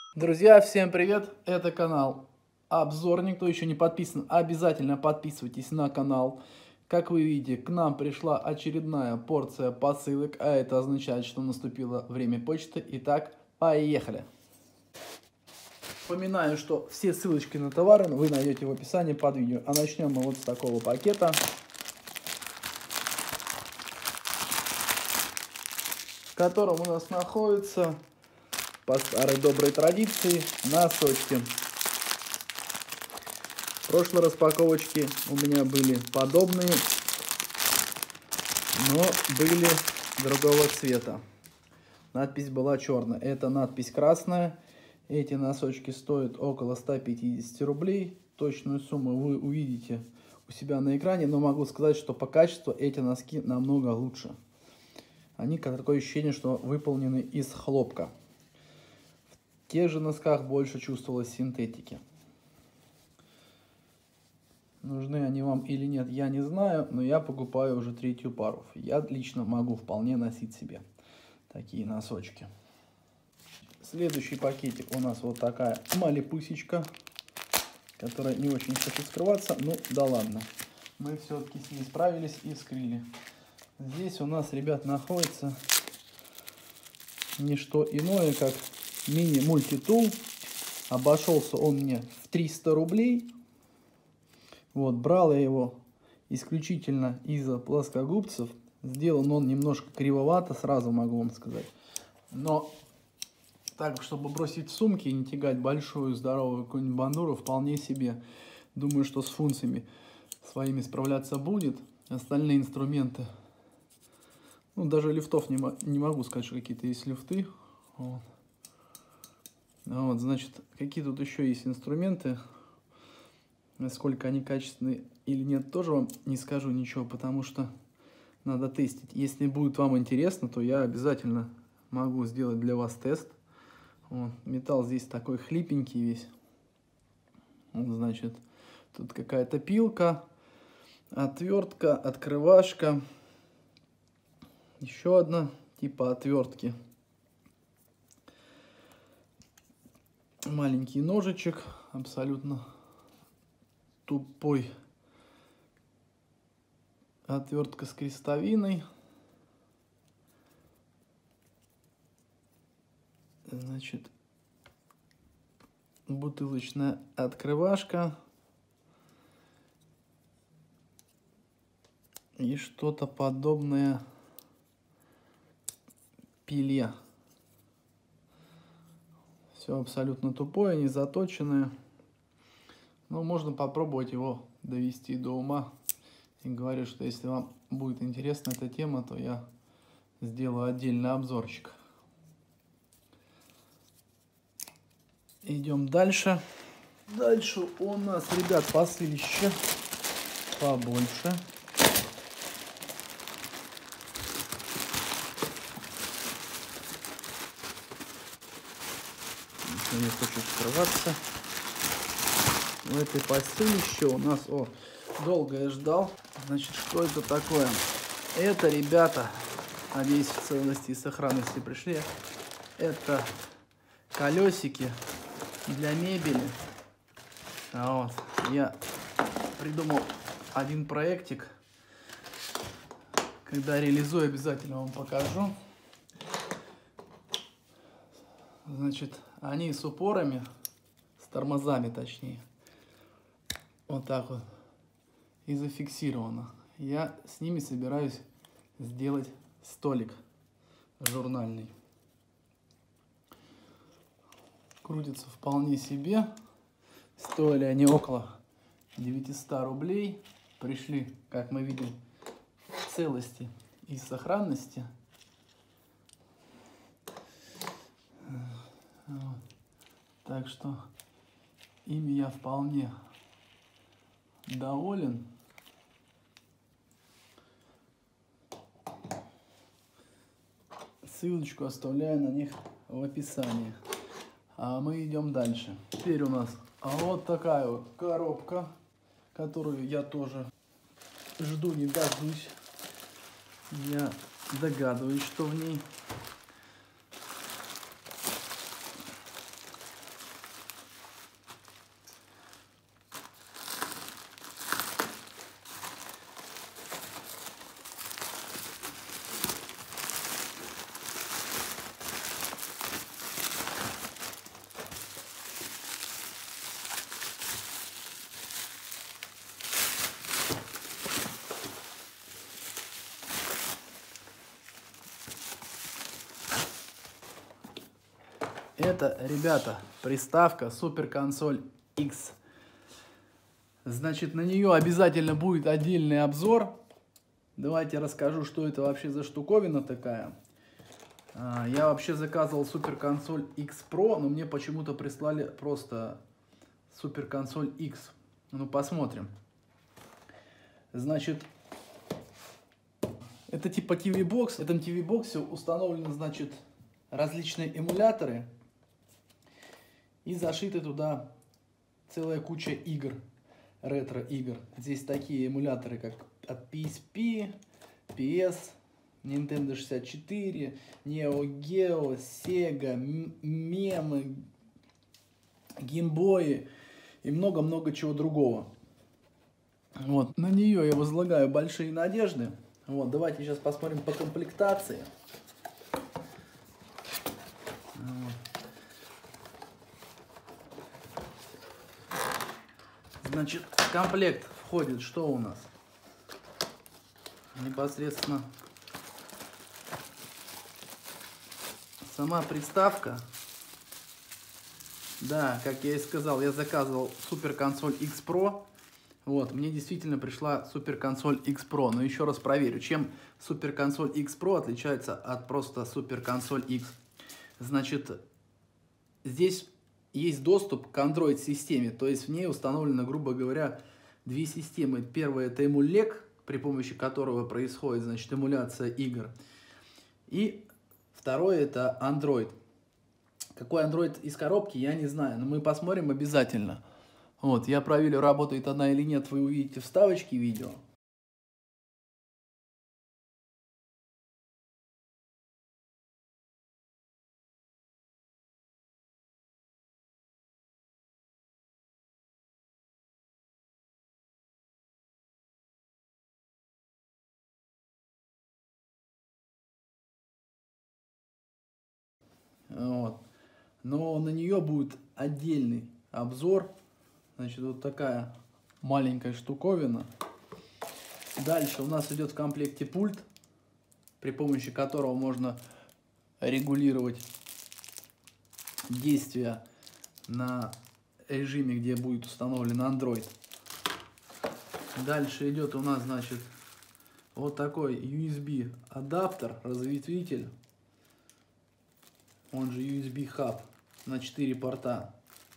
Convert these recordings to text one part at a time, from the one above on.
Друзья, всем привет! Это канал Обзорник. Кто еще не подписан, обязательно подписывайтесь на канал. Как вы видите, к нам пришла очередная порция посылок, а это означает, что наступило время почты. Итак, поехали! Напоминаю, что все ссылочки на товары вы найдете в описании под видео. А начнем мы вот с такого пакета, в котором у нас находится, по старой доброй традиции, носочки. В прошлой распаковочке у меня были подобные, но были другого цвета. Надпись была черная. Это надпись красная. Эти носочки стоят около 150 рублей. Точную сумму вы увидите у себя на экране, но могу сказать, что по качеству эти носки намного лучше. Они, такое ощущение, что выполнены из хлопка. В тех же носках больше чувствовалось синтетики. Нужны они вам или нет, я не знаю, но я покупаю уже третью пару. Я лично могу вполне носить себе такие носочки. Следующий пакетик у нас вот такая малипусечка, которая не очень хочет скрываться. Ну да ладно, мы все-таки с ней справились и вскрыли. Здесь у нас, ребят, находится не что иное, как мини-мультитул. Обошелся он мне в 300 рублей. Вот, брал я его исключительно из-за плоскогубцев. Сделан он немножко кривовато, сразу могу вам сказать. Но так, чтобы бросить в сумки и не тягать большую здоровую какую-нибудь бандуру, вполне себе. Думаю, что с функциями своими справляться будет. Остальные инструменты, ну, даже лифтов не могу сказать, что какие-то есть лифты. Вот. Вот, значит, какие тут еще есть инструменты. Насколько они качественные или нет, тоже вам не скажу ничего, потому что надо тестить. Если будет вам интересно, то я обязательно могу сделать для вас тест. Вот. Металл здесь такой хлипенький весь. Вот, значит, тут какая-то пилка, отвертка, открывашка. Еще одна типа отвертки. Маленький ножичек, абсолютно тупой. Отвертка с крестовиной. Значит, бутылочная открывашка. И что-то подобное пиле. Все абсолютно тупое, не заточенное. Но можно попробовать его довести до ума. И говорю, что если вам будет интересна эта тема, то я сделаю отдельный обзорчик. Идем дальше. Дальше у нас, ребят, посылище побольше. Не хочу скрываться. В этой посылище у нас, долго я ждал. Значит, что это такое? Это, ребята, надеюсь, в целости и сохранности пришли. Это колесики для мебели. Вот. Я придумал один проектик. Когда реализую, обязательно вам покажу. Значит, они с упорами, с тормозами точнее. Вот так вот. И зафиксировано. Я с ними собираюсь сделать столик журнальный. Крутятся вполне себе. Стоили они около 900 рублей. Пришли, как мы видим, в целости и сохранности. Вот. Так что ими я вполне доволен. Ссылочку оставляю на них в описании. А мы идем дальше. Теперь у нас вот такая вот коробка, которую я тоже жду не дождусь. Я догадываюсь, что в ней. Это, ребята, приставка Super Console X. Значит, на нее обязательно будет отдельный обзор. Давайте расскажу, что это вообще за штуковина такая. Я вообще заказывал Super Console X Pro, но мне почему-то прислали просто Super Console X. Ну, посмотрим. Значит, это типа TV-бокс. В этом TV-боксе установлены, значит, различные эмуляторы. И зашиты туда целая куча игр, ретро-игр. Здесь такие эмуляторы, как от PSP, PS, Nintendo 64, Neo Geo, Sega, мемы, геймбои и много-много чего другого. Вот. На нее я возлагаю большие надежды. Вот. Давайте сейчас посмотрим по комплектации. Вот. Значит, в комплект входит что у нас? Непосредственно сама приставка. Да, как я и сказал, я заказывал Super Console X Pro. Вот, мне действительно пришла Super Console X Pro. Но еще раз проверю, чем Super Console X Pro отличается от просто Super Console X. Значит, здесь есть доступ к Android-системе. То есть в ней установлено, грубо говоря, две системы. Первая — это Emulec, при помощи которого происходит, значит, эмуляция игр. И второе — это Android. Какой Android из коробки, я не знаю, но мы посмотрим обязательно. Вот, я проверю, работает она или нет, вы увидите вставочки видео. Вот. Но на нее будет отдельный обзор. Значит, вот такая маленькая штуковина. Дальше у нас идет в комплекте пульт, при помощи которого можно регулировать действия на режиме, где будет установлен Android. Дальше идет у нас, значит, вот такой USB адаптер, разветвитель, он же USB хаб на 4 порта.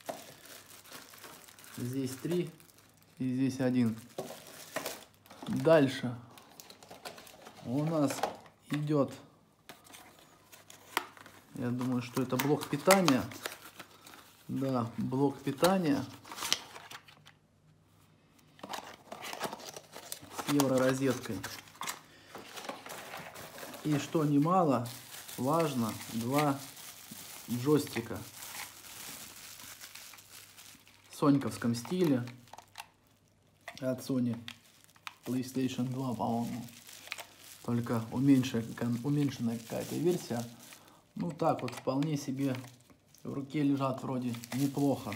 Здесь 3 и здесь 1. Дальше у нас идет, я думаю, что это блок питания. Да, блок питания с евророзеткой. И что немало важно, 2 джойстика в соньковском стиле от Sony PlayStation 2, по-моему. Только уменьшенная какая-то версия. Ну так вот, вполне себе в руке лежат вроде неплохо.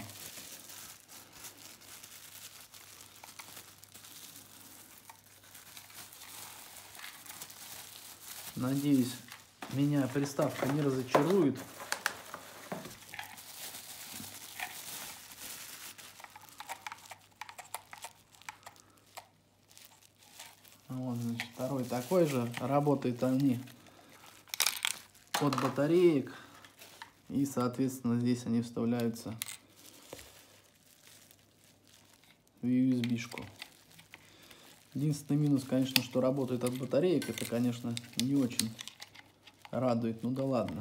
Надеюсь, меня приставка не разочарует. Вот, значит, второй такой же. Работают они от батареек. И, соответственно, здесь они вставляются в USB-шку. Единственный минус, конечно, что работает от батареек. Это, конечно, не очень радует. Ну да ладно.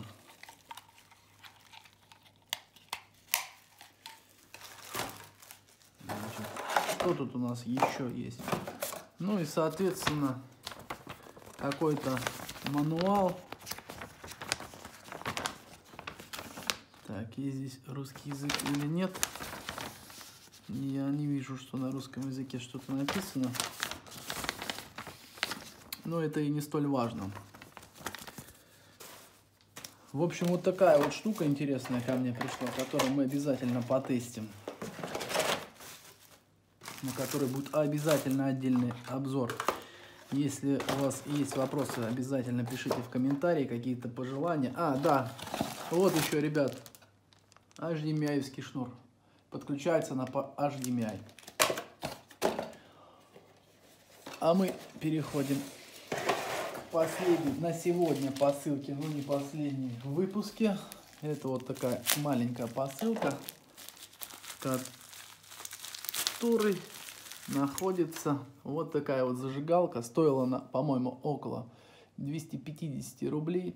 Значит, что тут у нас еще есть? Ну и, соответственно, какой-то мануал. Так, есть здесь русский язык или нет? Я не вижу, что на русском языке что-то написано. Но это и не столь важно. В общем, вот такая вот штука интересная ко мне пришла, которую мы обязательно потестим. На которой будет обязательно отдельный обзор. Если у вас есть вопросы, обязательно пишите в комментарии, какие-то пожелания. А, да, вот еще, ребят, HDMI-евский шнур. Подключается на HDMI. А мы переходим к последней на сегодня посылке, но не последней в выпуске. Это вот такая маленькая посылка, в которой находится вот такая вот зажигалка. Стоила она, по-моему, около 250 рублей.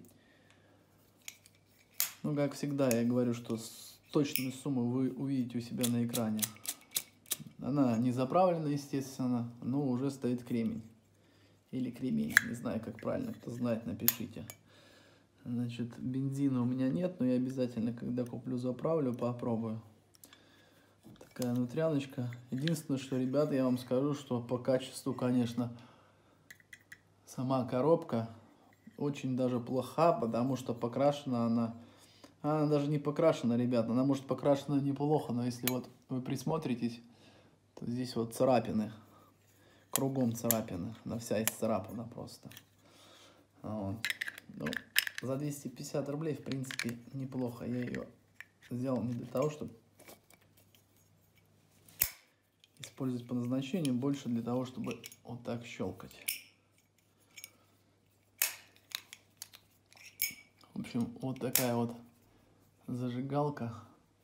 Ну, как всегда, я говорю, что точную сумму вы увидите у себя на экране. Она не заправлена, естественно, но уже стоит кремень. Или кремень, не знаю, как правильно, кто знает, напишите. Значит, бензина у меня нет, но я обязательно, когда куплю, заправлю, попробую. Такая внутряночка. Единственное, что, ребята, я вам скажу, что по качеству, конечно, сама коробка очень даже плоха, потому что покрашена она... Она даже не покрашена, ребята, она может покрашена неплохо, но если вот вы присмотритесь, то здесь вот царапины, кругом царапины, она вся исцарапана просто. Вот. Ну, за 250 рублей, в принципе, неплохо. Я ее взял не для того, чтобы использовать по назначению, больше для того, чтобы вот так щелкать. В общем, вот такая вот зажигалка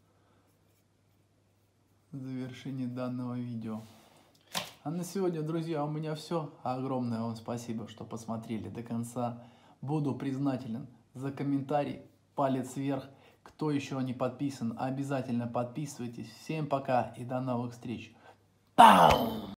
в завершении данного видео. А на сегодня, друзья, у меня все. Огромное вам спасибо, что посмотрели до конца. Буду признателен за комментарий, палец вверх. Кто еще не подписан, обязательно подписывайтесь. Всем пока и до новых встреч. Пау!